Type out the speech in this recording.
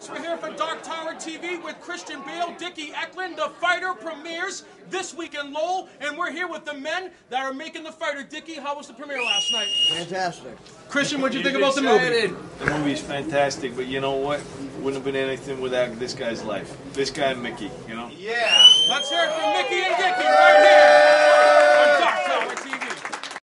We're here for Dark Tower TV with Christian Bale, Dickie Eklund. The Fighter premieres this week in Lowell, and we're here with the men that are making The Fighter. Dickie, how was the premiere last night? Fantastic. Christian, what'd you think about the movie? The movie's fantastic, but you know what? Wouldn't have been anything without this guy's life. This guy, Mickey, you know? Yeah. Let's hear it from Mickey and Dickie right here.